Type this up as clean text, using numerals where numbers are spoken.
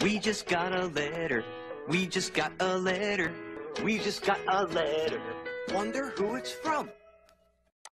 We just got a letter. We just got a letter. We just got a letter. Wonder who it's from.